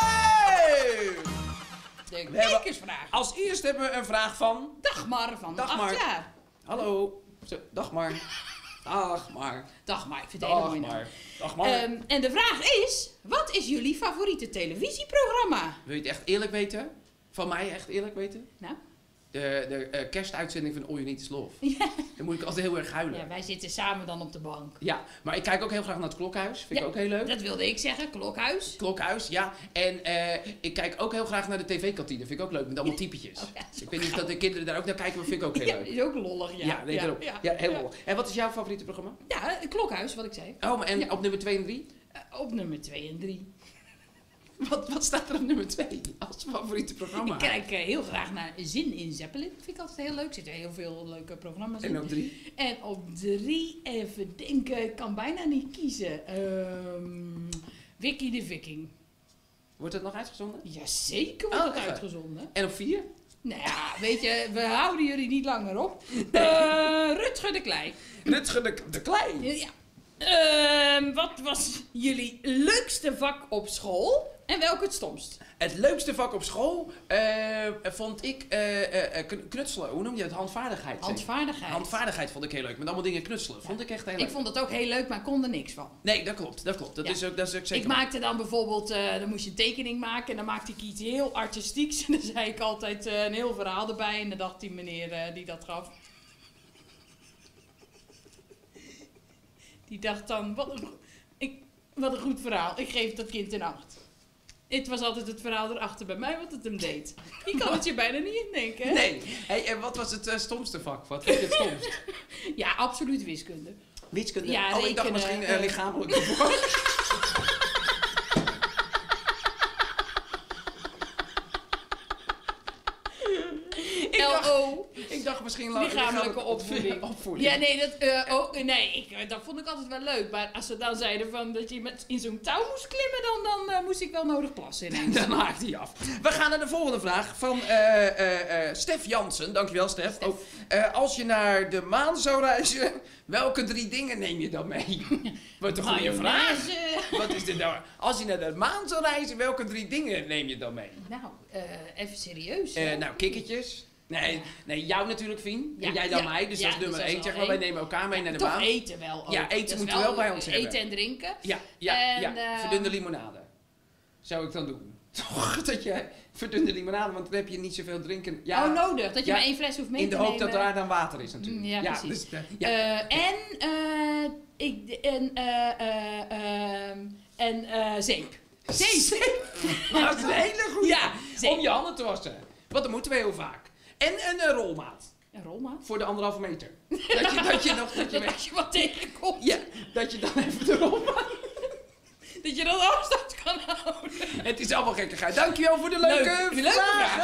De hebben- kijkersvraag. Als eerst hebben we een vraag van... Dagmar van Dagmar. acht jaar. Hallo. Zo, dag maar. Dag maar. Dagmar, ik vind het een hele Dag mooie naam. maar. Dag maar. Ehm, en de vraag is, wat is jullie favoriete televisieprogramma? Wil je het echt eerlijk weten? Van mij echt eerlijk weten? Nou? De, de uh, kerstuitzending van All You Need Is Love. Ja. Dan moet ik altijd heel erg huilen. Ja, wij zitten samen dan op de bank. Ja, maar ik kijk ook heel graag naar het Klokhuis. Vind ik Ja, ook heel leuk. Dat wilde ik zeggen, Klokhuis. Klokhuis, ja. En eh, ik kijk ook heel graag naar de tv-kantine. Vind ik ook leuk, met allemaal typetjes. Oh, ja, dat is Ik ook weet niet of dat de gaaf. kinderen daar ook naar kijken, maar vind ik ook heel Ja, leuk. is ook lollig, ja. Ja, nee, daarom. ja, Ja, heel ja. mooi. En wat is jouw favoriete programma? Ja, Klokhuis, wat ik zei. Oh, maar en Ja. op nummer twee en drie? Uh, op nummer twee en drie. Wat, wat staat er op nummer twee als favoriete programma? Ik kijk uh, heel graag naar Zin in Zeppelin. Vind ik altijd heel leuk. Er zitten heel veel leuke programma's in. En op drie? En op drie, even denken, ik kan bijna niet kiezen. Ehm Vicky de Viking. Wordt dat nog uitgezonden? Jazeker wordt Oh, het echt? uitgezonden. En op vier? Nou ja, weet je, we houden jullie niet langer op. Uh, Rutger de Klei. Rutger de, de Klei. Ja. Ehm, wat was jullie leukste vak op school en welk het stomst? Het leukste vak op school eh, vond ik eh, eh, kn- knutselen. Hoe noem je het? Handvaardigheid. zeg. Handvaardigheid. Handvaardigheid vond ik heel leuk. Met allemaal dingen knutselen. Vond ik echt heel leuk. Ik vond het ook heel leuk, maar ik kon er niks van. Nee, dat klopt. Dat klopt. Dat, Ja. is, ook, dat is ook zeker. Ik maakte dan bijvoorbeeld, eh, dan moest je een tekening maken en dan maakte ik iets heel artistieks. En dan zei ik altijd eh, een heel verhaal erbij en dan dacht die meneer eh, die dat gaf. Die dacht dan, wat een, go- ik, wat een goed verhaal, ik geef dat kind een acht. Het was altijd het verhaal erachter bij mij wat het hem deed. Je kan het je bijna niet indenken, hè? Nee. Hey, en wat was het uh, stomste vak? Wat vond je het stomst? Ja, absoluut wiskunde. Wiskunde? Ja, oh, ik dacht rekenen, misschien uh, uh, lichamelijke vak. L O. Ik dacht misschien lichamelijke opvoeding. opvoeding. Ja, nee, dat, uh, oh, nee ik, dat vond ik altijd wel leuk. Maar als ze dan zeiden van dat je met, in zo'n touw moest klimmen, dan, dan uh, moest ik wel nodig plassen ineens. Dan haakt hij af. We gaan naar de volgende vraag van uh, uh, uh, Stef Jansen. Dankjewel, Stef. Stef. Oh, uh, als je naar de maan zou reizen, welke drie dingen neem je dan mee? Wat een goede vraag. Wat is dit nou? Als je naar de maan zou reizen, welke drie dingen neem je dan mee? Nou, uh, even serieus. Uh, nou, kikkertjes. Nee, Ja. nee, jou natuurlijk, Fien. Ja, En jij dan ja, mij, dus ja, dat is nummer dus dat is één. Zeg al maar, wij één. nemen elkaar mee naar de Toch maan. eten wel ook. Ja, eten Dat is moeten we wel bij ons eten hebben. en drinken. Ja, ja, En, ja. uh, Verdunde limonade. Zou ik dan doen. Toch, dat je verdunde limonade, want dan heb je niet zoveel drinken. Ja, oh, nodig. Dat je ja, maar één fles hoeft mee in de te hoop nemen. dat daar dan water is natuurlijk. Mm, ja, precies. Dus, uh, ja. Uh, en, uh, ik, en, uh, uh, uh, en uh, zeep. Zeep. Dat is een hele goede. Ja, zeep. Om je handen te wassen. Want dat moeten we heel vaak. En een uh, rolmaat. Een rolmaat? Voor de anderhalve meter. Dat je, dat je nog... Dat je, Dat als je wat tegenkomt, ja, dat je dan even de rolmaat... dat je dan afstand kan houden. Het is allemaal gekkigheid. Dankjewel voor de leuke Leuk. Leuke vragen.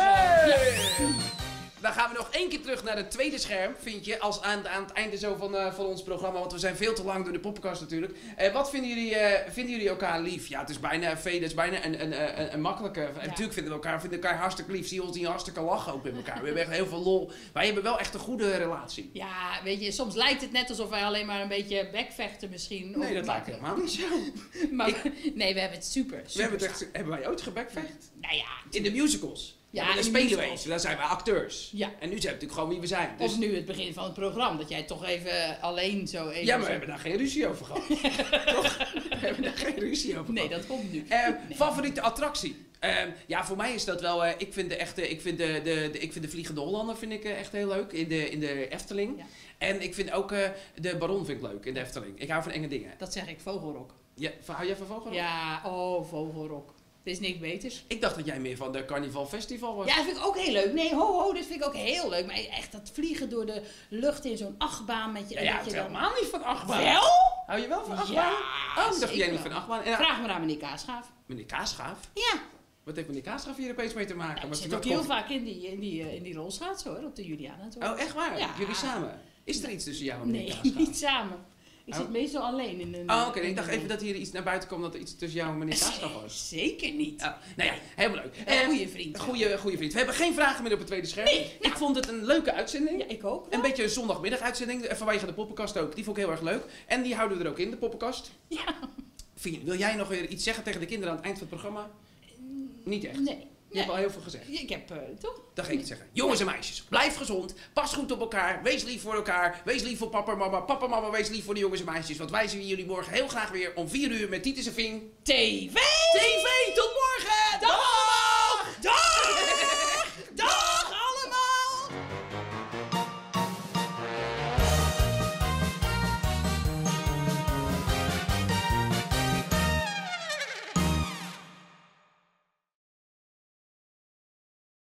vragen. Dan gaan we nog één keer terug naar het tweede scherm, vind je, als aan, aan het einde zo van, uh, van ons programma, want we zijn veel te lang door de poppenkast natuurlijk. Uh, wat vinden jullie, uh, vinden jullie elkaar lief? Ja, het is bijna, Vee, het is bijna een, een, een, een makkelijke, ja. Natuurlijk vinden we elkaar, vinden elkaar hartstikke lief, zie je ons niet hartstikke lachen ook met elkaar. We hebben echt heel veel lol. Wij hebben wel echt een goede relatie. Ja, weet je, soms lijkt het net alsof wij alleen maar een beetje bekvechten misschien. Nee, of, dat lijkt helemaal niet zo. Maar Ik- nee, we hebben het super, super We hebben, het samen. echt, hebben wij ooit gebekvecht? Nou ja, In de musicals. Ja, Ja, dan in de spelen we musicals. eens. Dan zijn wij acteurs. Ja. En nu zijn we natuurlijk gewoon wie we zijn. Dus... of nu het begin van het programma, dat jij toch even alleen zo even... Ja, maar we zo- hebben daar geen ruzie over gehad. Toch? We hebben daar geen ruzie over Nee, gehad. dat komt nu. Eh, Nee. Favoriete attractie? Eh, ja, voor mij is dat wel... eh, ik vind de echte... Ik vind de, de, de, ik vind de Vliegende Hollander vind ik, eh, echt heel leuk. In de, in de Efteling. Ja. En ik vind ook eh, de Baron vind ik leuk in de Efteling. Ik hou van enge dingen. Dat zeg ik, vogelrok. Ja, hou jij van Vogelrok? Ja, oh, vogelrok. Er is niks beters. Ik dacht dat jij meer van de Carnival Festival was. Ja, dat vind ik ook heel leuk. Nee, ho, ho, dat vind ik ook heel leuk. Maar echt dat vliegen door de lucht in zo'n achtbaan met je... Ja, ja, dat je het dan... helemaal niet van achtbaan. Wel? Hou je wel van Ja, achtbaan? Oh, ik dacht jij zeker niet van wel. achtbaan. En, Vraag maar aan meneer Kaasgaaf. meneer Kaasschaaf? Ja. Wat heeft meneer Kaasschaaf hier opeens mee te maken? Ja, ik Was zit hij ook wel heel koffie- vaak in die, in die, eh, in die rolschaats hoor, op de Juliana. Toch? Oh, echt waar? Ja. Jullie samen? Is er iets tussen jou en meneer Nee, Kaasschaaf? niet samen. Ik Oh. zit meestal alleen in een... Oh, oké. in Ik dacht een- even dat hier iets naar buiten kwam dat er iets tussen jou en meneer Kaasschaaf was. Zeker niet. Oh, nou ja, helemaal leuk. Een Eh, goede vriend. Een goede, goede vriend. We hebben geen vragen meer op het tweede scherm. Nee, Ik vond het een leuke uitzending. Ja, ik ook. Een beetje een zondagmiddag uitzending. eh, Vanwege de poppenkast ook. Die vond ik heel erg leuk. En die houden we er ook in, de poppenkast. Ja. Fien, wil jij nog weer iets zeggen tegen de kinderen aan het eind van het programma? Niet echt. Nee. Je hebt al heel veel gezegd. Ik heb, uh, toch? Dat ga ik het zeggen. Jongens en meisjes, blijf gezond. Pas goed op elkaar. Wees lief voor elkaar. Wees lief voor papa en mama. Papa en mama, wees lief voor de jongens en meisjes. Want wij zien jullie morgen heel graag weer om vier uur met Titus en Fien. T V! T V, tot morgen!